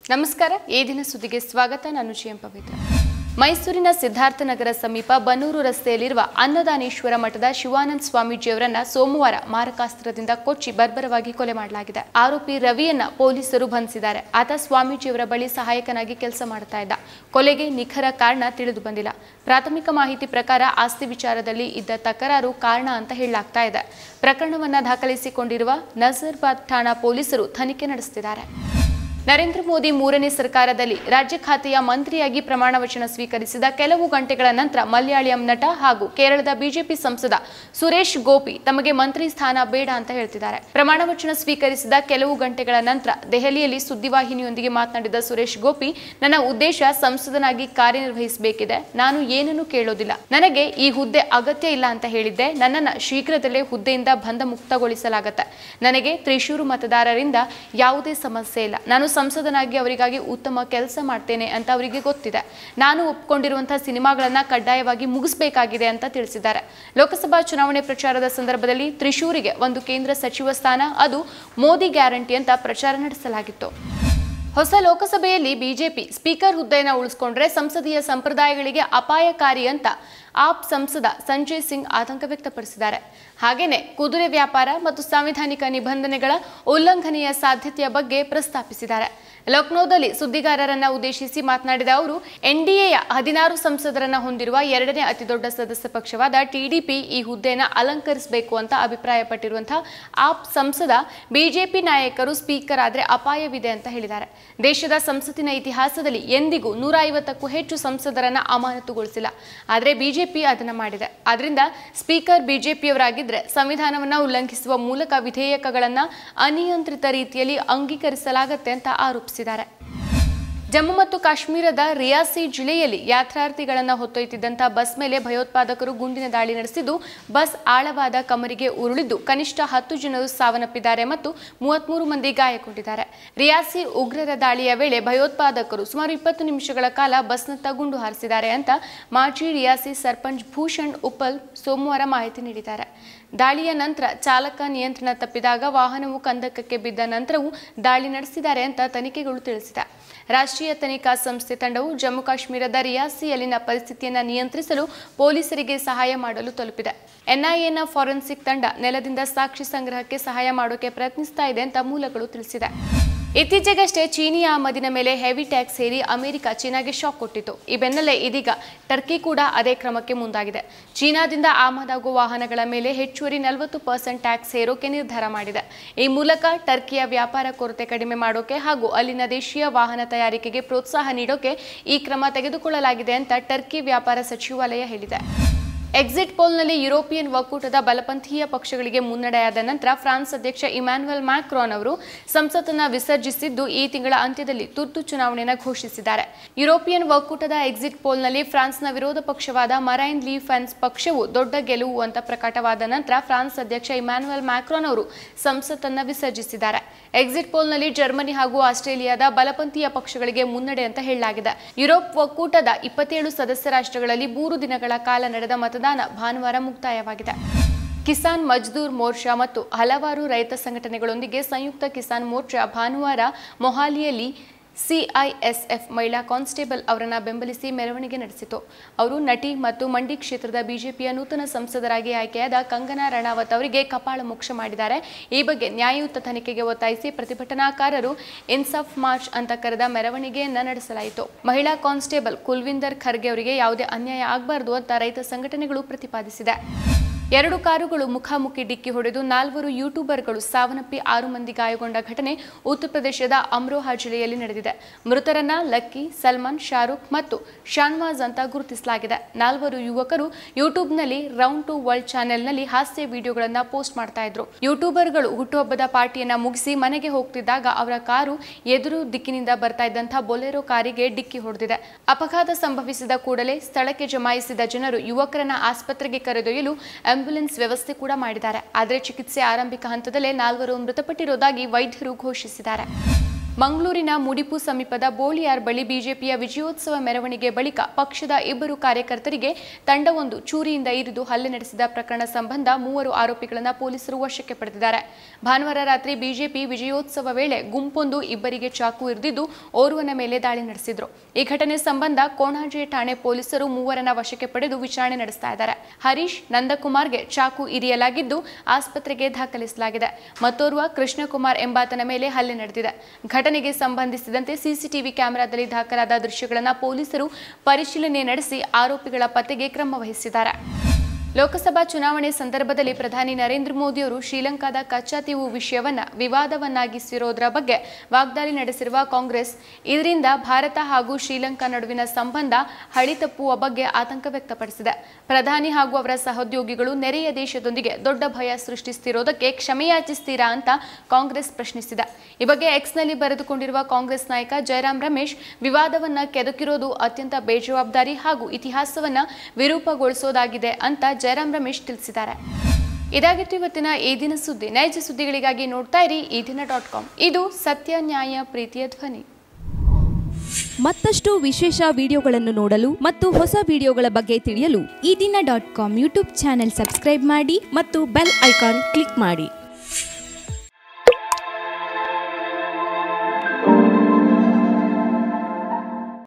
ನಮಸ್ಕಾರ ಈ ದಿನ ಸುದ್ದಿಗೆ ಸ್ವಾಗತ ನಾನು ಜಿಎಂ ಪವಿತ್ರ ಮೈಸೂರಿನ ಸಿದ್ಧಾರ್ಥನಗರ ಸಮೀಪ ಬನ್ನೂರು ರಸ್ತೆಯಲ್ಲಿರುವ ಅನ್ನದಾನೇಶ್ವರ ಮಠದ ಶಿವಾನಂದ ಸ್ವಾಮೀಜಿಯವರನ್ನ ಸೋಮವಾರ ಮಾರಕಾಸ್ತ್ರದಿಂದ ಕೊಚ್ಚಿ ಬರ್ಬರವಾಗಿ ಕೊಲೆ ಮಾಡಲಾಗಿದೆ ಆರೋಪಿ ರವಿಯನ್ನ ಪೊಲೀಸರು ಬಂಧಿಸಿದ್ದಾರೆ ಆತ ಸ್ವಾಮೀಜಿಯವರ ಬಳಿ ಸಹಾಯಕನಾಗಿ ಕೆಲಸ ಮಾಡ್ತಾ ಇದ್ದ ಕೊಲೆಗೆ ನಿಖರ ಕಾರಣ ತಿಳಿದು ಬಂದಿಲ್ಲ ಪ್ರಾಥಮಿಕ ಮಾಹಿತಿ ಪ್ರಕಾರ ಆಸ್ತಿ ವಿಚಾರದಲ್ಲಿ ಇದ್ದ ತಕರಾರು ಕಾರಣ ಅಂತ ಹೇಳಲಾಗ್ತಾ ಇದೆ ಪ್ರಕರಣವನ್ನ ದಾಖಲಿಸಿಕೊಂಡಿರುವ ನಜರ್ಬಾದ್ ಠಾಣಾ ಪೊಲೀಸರು ತನಿಖೆ ನಡೆಸುತ್ತಿದ್ದಾರೆ ನರೇಂದ್ರ ಮೋದಿ ಮೂರನೇ ಸರ್ಕಾರದಲ್ಲಿ ರಾಜ್ಯ ಖಾತೆಯ ಮಂತ್ರಿಯಾಗಿ ಪ್ರಮಾಣ ವಚನ ಸ್ವೀಕರಿಸಿದ ಕೆಲವು ಗಂಟೆಗಳ ನಂತರ ಮಲಯಾಳಂ ನಟ ಹಾಗೂ ಕೇರಳದ ಬಿಜೆಪಿ ಸಂಸದ ಸುರೇಶ್ ಗೋಪಿ ತಮಗೆ ಮಂತ್ರಿ ಸ್ಥಾನ ಬೇಡ ಅಂತ ಹೇಳ್ತಿದ್ದಾರೆ ಪ್ರಮಾಣ ವಚನ ಸ್ವೀಕರಿಸಿದ ಕೆಲವು ಗಂಟೆಗಳ ನಂತರ ದೆಹಲಿಯಲ್ಲಿ ಸುದ್ದಿವಾಹಿನಿಯೊಂದಿಗೆ ಮಾತನಾಡಿದ ಸುರೇಶ್ ಗೋಪಿ ನನ್ನ ಉದ್ದೇಶ ಸಂಸದನಾಗಿ ಕಾರ್ಯನಿರ್ವಹಿಸಬೇಕಿದೆ ನಾನು ಏನನ್ನೂ ಕೇಳೋದಿಲ್ಲ ನನಗೆ ಈ ಹುದ್ದೆ ಅಗತ್ಯ ಇಲ್ಲ ಅಂತ ಹೇಳಿದ್ದೆ ನನ್ನನ್ನು ಶೀಘ್ರದಲ್ಲೇ ಹುದ್ದೆಯಿಂದ ಬಂಧ ಮುಕ್ತಗೊಳಿಸಲಾಗುತ್ತೆ ನನಗೆ ತ್ರಿಶೂರು ಮತದಾರರಿಂದ ಯಾವುದೇ ಸಮಸ್ಯೆ ಇಲ್ಲ ನಾನು ಸಂಸದನಾಗಿ ಅವರಿಗಾಗಿ ಉತ್ತಮ ಕೆಲಸ ಮಾಡ್ತೇನೆ ಅಂತ ಅವರಿಗೆ ಗೊತ್ತಿದೆ ನಾನು ಒಪ್ಪಿಕೊಂಡಿರುವಂತಹ ಸಿನಿಮಾಗಳನ್ನ ಕಡ್ಡಾಯವಾಗಿ ಮುಗಿಸಬೇಕಾಗಿದೆ ಅಂತ ತಿಳಿಸಿದ್ದಾರೆ ಲೋಕಸಭಾ ಚುನಾವಣೆ ಪ್ರಚಾರದ ಸಂದರ್ಭದಲ್ಲಿ ತ್ರಿಶೂರಿಗೆ ಒಂದು ಕೇಂದ್ರ ಸಚಿವ ಸ್ಥಾನ ಅದು ಮೋದಿ ಗ್ಯಾರಂಟಿ ಅಂತ ಪ್ರಚಾರ ನಡೆಸಲಾಗಿತ್ತು ಹೊಸ ಲೋಕಸಭೆಯಲ್ಲಿ ಬಿಜೆಪಿ ಸ್ಪೀಕರ್ ಹುದ್ದೆಯನ್ನು ಉಳಿಸಿಕೊಂಡ್ರೆ ಸಂಸದೀಯ ಸಂಪ್ರದಾಯಗಳಿಗೆ ಅಪಾಯಕಾರಿ ಅಂತ ಆಪ್ ಸಂಸದ ಸಂಜಯ್ ಸಿಂಗ್ ಆತಂಕ ವ್ಯಕ್ತಪಡಿಸಿದ್ದಾರೆ ಹಾಗೇನೆ ಕುದುರೆ ವ್ಯಾಪಾರ ಮತ್ತು ಸಾಂವಿಧಾನಿಕ ನಿಬಂಧನೆಗಳ ಉಲ್ಲಂಘನೆಯ ಸಾಧ್ಯತೆಯ ಬಗ್ಗೆ ಪ್ರಸ್ತಾಪಿಸಿದ್ದಾರೆ ಲಕ್ನೋದಲ್ಲಿ ಸುದ್ದಿಗಾರರನ್ನ ಉದ್ದೇಶಿಸಿ ಮಾತನಾಡಿದ ಅವರು ಎನ್ಡಿಎಯ 16 ಸಂಸದರನ್ನ ಹೊಂದಿರುವ ಎರಡನೇ ಅತಿದೊಡ್ಡ ಸದಸ್ಯ ಪಕ್ಷವಾದ ಟಿಡಿಪಿ ಈ ಹುದ್ದೆಯನ್ನು ಅಲಂಕರಿಸಬೇಕು ಅಂತ ಅಭಿಪ್ರಾಯಪಟ್ಟಿರುವಂತಹ ಆಪ್ ಸಂಸದ ಬಿಜೆಪಿ ನಾಯಕರು ಸ್ಪೀಕರ್ ಆದ್ರೆ ಅಪಾಯವಿದೆ ಅಂತ ಹೇಳಿದ್ದಾರೆ ದೇಶದ ಸಂಸತ್ತಿನ ಇತಿಹಾಸದಲ್ಲಿ ಎಂದಿಗೂ 150ಕ್ಕೂ ಹೆಚ್ಚು ಸಂಸದರನ್ನ ಅಮಾನತುಗೊಳಿಸಿಲ್ಲ ಆದರೆ ಬಿಜೆಪಿ ಅದನ್ನ ಮಾಡಿದೆ ಆದ್ರಿಂದ ಸ್ಪೀಕರ್ ಬಿಜೆಪಿಯವರಾಗಿದ್ರೆ ಸಂವಿಧಾನವನ್ನ ಉಲ್ಲಂಘಿಸುವ ಮೂಲಕ ವಿಧೇಯಕಗಳನ್ನ ಅನಿಯಂತ್ರಿತ ರೀತಿಯಲ್ಲಿ ಅಂಗೀಕರಿಸಲಾಗುತ್ತೆ ಅಂತ ಆರೋಪಿಸಿದ್ದಾರೆ ಜಮ್ಮು ಮತ್ತು ಕಾಶ್ಮೀರದ ರಿಯಾಸಿ ಜಿಲ್ಲೆಯಲ್ಲಿ ಯಾತ್ರಾರ್ಥಿಗಳನ್ನು ಹೊತ್ತೊಯ್ಯುತ್ತಿದ್ದಂಥ ಬಸ್ ಮೇಲೆ ಭಯೋತ್ಪಾದಕರು ಗುಂಡಿನ ದಾಳಿ ನಡೆಸಿದ್ದು ಬಸ್ ಆಳವಾದ ಕಮರಿಗೆ ಉರುಳಿದ್ದು ಕನಿಷ್ಠ 10 ಜನರು ಸಾವನ್ನಪ್ಪಿದ್ದಾರೆ ಮತ್ತು 33 ಮಂದಿ ಗಾಯಗೊಂಡಿದ್ದಾರೆ ರಿಯಾಸಿ ಉಗ್ರರ ದಾಳಿಯ ವೇಳೆ ಭಯೋತ್ಪಾದಕರು ಸುಮಾರು 20 ನಿಮಿಷಗಳ ಕಾಲ ಬಸ್ನತ್ತ ಗುಂಡು ಹಾರಿಸಿದ್ದಾರೆ ಅಂತ ಮಾಜಿ ರಿಯಾಸಿ ಸರ್ಪಂಚ್ ಭೂಷಣ್ ಉಪ್ಪಲ್ ಸೋಮವಾರ ಮಾಹಿತಿ ನೀಡಿದ್ದಾರೆ ದಾಳಿಯ ನಂತರ ಚಾಲಕ ನಿಯಂತ್ರಣ ತಪ್ಪಿದಾಗ ವಾಹನವು ಕಂದಕಕ್ಕೆ ಬಿದ್ದ ನಂತರವೂ ದಾಳಿ ನಡೆಸಿದ್ದಾರೆ ಅಂತ ತನಿಖೆಗಳು ತಿಳಿಸಿದೆ ರಾಷ್ಟ್ರೀಯ ತನಿಖಾ ಸಂಸ್ಥೆ ತಂಡವು ಜಮ್ಮು ಕಾಶ್ಮೀರದ ರಿಯಾಸಿಯಲ್ಲಿನ ಪರಿಸ್ಥಿತಿಯನ್ನು ನಿಯಂತ್ರಿಸಲು ಪೊಲೀಸರಿಗೆ ಸಹಾಯ ಮಾಡಲು ತಲುಪಿದೆ ಎನ್ಐಎನ ಫಾರೆನ್ಸಿಕ್ ತಂಡ ನೆಲದಿಂದ ಸಾಕ್ಷಿ ಸಂಗ್ರಹಕ್ಕೆ ಸಹಾಯ ಮಾಡೋಕೆ ಪ್ರಯತ್ನಿಸ್ತಾ ಇದೆ ಅಂತ ಮೂಲಗಳು ತಿಳಿಸಿದೆ ಇತ್ತೀಚೆಗಷ್ಟೇ ಚೀನಿ ಆಮದಿನ ಮೇಲೆ ಹೆವಿ ಟ್ಯಾಕ್ಸ್ ಹೇರಿ ಅಮೆರಿಕ ಚೀನಾಗೆ ಶಾಕ್ ಕೊಟ್ಟಿತ್ತು ಈ ಬೆನ್ನಲ್ಲೇ ಇದೀಗ ಟರ್ಕಿ ಕೂಡ ಅದೇ ಕ್ರಮಕ್ಕೆ ಮುಂದಾಗಿದೆ ಚೀನಾದಿಂದ ಆಮದಾಗುವ ವಾಹನಗಳ ಮೇಲೆ ಹೆಚ್ಚುವರಿ 40% ಟ್ಯಾಕ್ಸ್ ಹೇರೋಕೆ ನಿರ್ಧಾರ ಮಾಡಿದೆ ಈ ಮೂಲಕ ಟರ್ಕಿಯ ವ್ಯಾಪಾರ ಕೊರತೆ ಕಡಿಮೆ ಮಾಡೋಕೆ ಹಾಗೂ ಅಲ್ಲಿನ ದೇಶೀಯ ವಾಹನ ತಯಾರಿಕೆಗೆ ಪ್ರೋತ್ಸಾಹ ನೀಡೋಕೆ ಈ ಕ್ರಮ ತೆಗೆದುಕೊಳ್ಳಲಾಗಿದೆ ಅಂತ ಟರ್ಕಿ ವ್ಯಾಪಾರ ಸಚಿವಾಲಯ ಹೇಳಿದೆ ಎಕ್ಸಿಟ್ ಪೋಲ್ನಲ್ಲಿ ಯುರೋಪಿಯನ್ ಒಕ್ಕೂಟದ ಬಲಪಂಥೀಯ ಪಕ್ಷಗಳಿಗೆ ಮುನ್ನಡೆಯಾದ ನಂತರ ಫ್ರಾನ್ಸ್ ಅಧ್ಯಕ್ಷ ಇಮ್ಯಾನ್ಯುಯಲ್ ಮ್ಯಾಕ್ರಾನ್ ಅವರು ಸಂಸತ್ತನ್ನು ವಿಸರ್ಜಿಸಿದ್ದು ಈ ತಿಂಗಳ ಅಂತ್ಯದಲ್ಲಿ ತುರ್ತು ಚುನಾವಣೆಯನ್ನು ಘೋಷಿಸಿದ್ದಾರೆ ಯುರೋಪಿಯನ್ ಒಕ್ಕೂಟದ ಎಕ್ಸಿಟ್ ಪೋಲ್ನಲ್ಲಿ ಫ್ರಾನ್ಸ್ನ ವಿರೋಧ ಪಕ್ಷವಾದ ಮರೈನ್ ಲಿ ಪೆನ್ಸ್ ಪಕ್ಷವು ದೊಡ್ಡ ಗೆಲುವು ಅಂತ ಪ್ರಕಟವಾದ ನಂತರ ಫ್ರಾನ್ಸ್ ಅಧ್ಯಕ್ಷ ಇಮ್ಯಾನ್ಯುಯಲ್ ಮ್ಯಾಕ್ರಾನ್ ಅವರು ಸಂಸತ್ತನ್ನು ವಿಸರ್ಜಿಸಿದ್ದಾರೆ ಎಕ್ಸಿಟ್ ಪೋಲ್ನಲ್ಲಿ ಜರ್ಮನಿ ಹಾಗೂ ಆಸ್ಟ್ರೇಲಿಯಾದ ಬಲಪಂಥೀಯ ಪಕ್ಷಗಳಿಗೆ ಮುನ್ನಡೆ ಅಂತ ಹೇಳಲಾಗಿದೆ ಯುರೋಪ್ ಒಕ್ಕೂಟದ 27 ಸದಸ್ಯ ರಾಷ್ಟ್ರಗಳಲ್ಲಿ 3 ದಿನಗಳ ಕಾಲ ನಡೆದ ಮತದಾನ ಭಾನುವಾರ ಮುಕ್ತಾಯವಾಗಿದೆ ಕಿಸಾನ್ ಮಜ್ದೂರ್ ಮೋರ್ಚಾ ಮತ್ತು ಹಲವಾರು ರೈತ ಸಂಘಟನೆಗಳೊಂದಿಗೆ ಸಂಯುಕ್ತ ಕಿಸಾನ್ ಮೋರ್ಚಾ ಭಾನುವಾರ ಮೊಹಾಲಿಯಲ್ಲಿ ಸಿಐಎಸ್ಎಫ್ ಮಹಿಳಾ ಕಾನ್ಸ್ಟೇಬಲ್ ಅವರನ್ನು ಬೆಂಬಲಿಸಿ ಮೆರವಣಿಗೆ ನಡೆಸಿತು ಅವರು ನಟಿ ಮತ್ತು ಮಂಡಿ ಕ್ಷೇತ್ರದ ಬಿಜೆಪಿಯ ನೂತನ ಸಂಸದರಾಗಿ ಆಯ್ಕೆಯಾದ ಕಂಗನಾ ರಣಾವತ್ ಅವರಿಗೆ ಕಪಾಳ ಮೋಕ್ಷ ಮಾಡಿದ್ದಾರೆ ಈ ಬಗ್ಗೆ ನ್ಯಾಯಯುತ ತನಿಖೆಗೆ ಒತ್ತಾಯಿಸಿ ಪ್ರತಿಭಟನಾಕಾರರು ಇನ್ಸಾಫ್ ಮಾರ್ಚ್ ಅಂತ ಕರೆದ ಮೆರವಣಿಗೆಯನ್ನ ನಡೆಸಲಾಯಿತು ಮಹಿಳಾ ಕಾನ್ಸ್ಟೇಬಲ್ ಕುಲ್ವಿಂದರ್ ಖರ್ಗೆ ಅವರಿಗೆ ಯಾವುದೇ ಅನ್ಯಾಯ ಆಗಬಾರದು ಅಂತ ರೈತ ಸಂಘಟನೆಗಳು ಪ್ರತಿಪಾದಿಸಿದೆ 2 ಕಾರುಗಳು ಮುಖಾಮುಖಿ ಡಿಕ್ಕಿ ಹೊಡೆದು 4 ಯೂಟ್ಯೂಬರ್ಗಳು ಸಾವನ್ನಪ್ಪಿ 6 ಮಂದಿ ಗಾಯಗೊಂಡ ಘಟನೆ ಉತ್ತರ ಪ್ರದೇಶದ ಅಮ್ರೋಹಾ ಜಿಲ್ಲೆಯಲ್ಲಿ ನಡೆದಿದೆ ಮೃತರನ್ನ ಲಕ್ಕಿ ಸಲ್ಮಾನ್ ಶಾರುಖ್ ಮತ್ತು ಶಾನ್ವಾಜ್ ಅಂತ ಗುರುತಿಸಲಾಗಿದೆ 4 ಯುವಕರು ಯೂಟ್ಯೂಬ್ನಲ್ಲಿ ರೌಂಡ್ ಟು ವರ್ಲ್ಡ್ ಚಾನೆಲ್ನಲ್ಲಿ ಹಾಸ್ಯ ವಿಡಿಯೋಗಳನ್ನು ಪೋಸ್ಟ್ ಮಾಡ್ತಾ ಇದ್ರು ಯೂಟ್ಯೂಬರ್ಗಳು ಹುಟ್ಟುಹಬ್ಬದ ಪಾರ್ಟಿಯನ್ನ ಮುಗಿಸಿ ಮನೆಗೆ ಹೋಗ್ತಿದ್ದಾಗ ಅವರ ಕಾರು ಎದುರು ದಿಕ್ಕಿನಿಂದ ಬರ್ತಾ ಇದ್ದಂತಹ ಬೊಲೆರೋ ಕಾರಿಗೆ ಡಿಕ್ಕಿ ಹೊಡೆದಿದೆ ಅಪಘಾತ ಸಂಭವಿಸಿದ ಕೂಡಲೇ ಸ್ಥಳಕ್ಕೆ ಜಮಾಯಿಸಿದ ಜನರು ಯುವಕರನ್ನ ಆಸ್ಪತ್ರೆಗೆ ಕರೆದೊಯ್ಯಲು ಆಂಬ್ಯುಲೆನ್ಸ್ ವ್ಯವಸ್ಥೆ ಕೂಡ ಮಾಡಿದ್ದಾರೆ ಆದರೆ ಚಿಕಿತ್ಸೆ ಆರಂಭಿಕ ಹಂತದಲ್ಲೇ 4 ಮೃತಪಟ್ಟಿರುವುದಾಗಿ ವೈದ್ಯರು ಘೋಷಿಸಿದ್ದಾರೆ ಮಂಗಳೂರಿನ ಮುಡಿಪು ಸಮೀಪದ ಬೋಳಿಯಾರ್ ಬಳಿ ಬಿಜೆಪಿಯ ವಿಜಯೋತ್ಸವ ಮೆರವಣಿಗೆ ಬಳಿಕ ಪಕ್ಷದ ಇಬ್ಬರು ಕಾರ್ಯಕರ್ತರಿಗೆ ತಂಡವೊಂದು ಚೂರಿಯಿಂದ ಇರಿದು ಹಲ್ಲೆ ನಡೆಸಿದ ಪ್ರಕರಣ ಸಂಬಂಧ 3 ಆರೋಪಿಗಳನ್ನು ಪೊಲೀಸರು ವಶಕ್ಕೆ ಪಡೆದಿದ್ದಾರೆ. ಭಾನುವಾರ ರಾತ್ರಿ ಬಿಜೆಪಿ ವಿಜಯೋತ್ಸವ ವೇಳೆ ಗುಂಪೊಂದು ಇಬ್ಬರಿಗೆ ಚಾಕು ಇರಿದಿದ್ದು ಓರ್ವನ ಮೇಲೆ ದಾಳಿ ನಡೆಸಿದ್ರು. ಈ ಘಟನೆ ಸಂಬಂಧ ಕೋಣಾಜೆ ಠಾಣೆ ಪೊಲೀಸರು 3ರನ್ನ ವಶಕ್ಕೆ ಪಡೆದು ವಿಚಾರಣೆ ನಡೆಸ್ತಾ ಇದ್ದಾರೆ. ಹರೀಶ್ ನಂದಕುಮಾರ್ಗೆ ಚಾಕು ಇರಿಯಲಾಗಿದ್ದು ಆಸ್ಪತ್ರೆಗೆ ದಾಖಲಿಸಲಾಗಿದೆ. ಮತ್ತೋರ್ವ ಕೃಷ್ಣಕುಮಾರ್ ಎಂಬಾತನ ಮೇಲೆ ಹಲ್ಲೆ ನಡೆದಿದೆ. ಘಟನೆಗೆ ಸಂಬಂಧಿಸಿದಂತೆ ಸಿಸಿಟಿವಿ ಕ್ಯಾಮೆರಾದಲ್ಲಿ ದಾಖಲಾದ ದೃಶ್ಯಗಳನ್ನು ಪೊಲೀಸರು ಪರಿಶೀಲನೆ ನಡೆಸಿ ಆರೋಪಿಗಳ ಪತ್ತೆಗೆ ಕ್ರಮ ವಹಿಸಿದ್ದಾರೆ. ಲೋಕಸಭಾ ಚುನಾವಣೆ ಸಂದರ್ಭದಲ್ಲಿ ಪ್ರಧಾನಿ ನರೇಂದ್ರ ಮೋದಿ ಅವರು ಶ್ರೀಲಂಕಾದ ಕಚ್ಚಾತೀವು ವಿಷಯವನ್ನ ವಿವಾದವನ್ನಾಗಿಸಿರೋದರ ಬಗ್ಗೆ ವಾಗ್ದಾಳಿ ನಡೆಸಿರುವ ಕಾಂಗ್ರೆಸ್ ಇದರಿಂದ ಭಾರತ ಹಾಗೂ ಶ್ರೀಲಂಕಾ ನಡುವಿನ ಸಂಬಂಧ ಹಳಿತಪ್ಪುವ ಬಗ್ಗೆ ಆತಂಕ ವ್ಯಕ್ತಪಡಿಸಿದೆ. ಪ್ರಧಾನಿ ಹಾಗೂ ಅವರ ಸಹೋದ್ಯೋಗಿಗಳು ನೆರೆಯ ದೇಶದೊಂದಿಗೆ ದೊಡ್ಡ ಭಯ ಸೃಷ್ಟಿಸುತ್ತಿರುವುದಕ್ಕೆ ಕ್ಷಮೆಯಾಚಿಸ್ತೀರಾ ಅಂತ ಕಾಂಗ್ರೆಸ್ ಪ್ರಶ್ನಿಸಿದೆ. ಈ ಬಗ್ಗೆ ಎಕ್ಸ್ನಲ್ಲಿ ಬರೆದುಕೊಂಡಿರುವ ಕಾಂಗ್ರೆಸ್ ನಾಯಕ ಜಯರಾಮ್ ರಮೇಶ್ ವಿವಾದವನ್ನ ಕೆದಕಿರೋದು ಅತ್ಯಂತ ಬೇಜವಾಬ್ದಾರಿ ಹಾಗೂ ಇತಿಹಾಸವನ್ನ ವಿರೂಪಗೊಳಿಸೋದಾಗಿದೆ ಅಂತ ಜಯರಾಮ್ ರಮೇಶ್ ತಿಳಿಸಿದ್ದಾರೆ. ಇದಾಗಿತ್ತು ಇವತ್ತಿನ ಈ ದಿನ ಸುದ್ದಿ. ನೈಜ ಸುದ್ದಿಗಳಿಗಾಗಿ ನೋಡ್ತಾ ಇರಿ ಈದಿನ.com. ಇದು ಸತ್ಯ, ನ್ಯಾಯ, ಪ್ರೀತಿಯ ಧ್ವನಿ. ಮತ್ತಷ್ಟು ವಿಶೇಷ ವಿಡಿಯೋಗಳನ್ನು ನೋಡಲು ಮತ್ತು ಹೊಸ ವಿಡಿಯೋಗಳ ಬಗ್ಗೆ ತಿಳಿಯಲು ಈದಿನ.com ಯೂಟ್ಯೂಬ್ ಚಾನೆಲ್ ಸಬ್ಸ್ಕ್ರೈಬ್ ಮಾಡಿ ಮತ್ತು ಬೆಲ್ ಐಕಾನ್ ಕ್ಲಿಕ್ ಮಾಡಿ.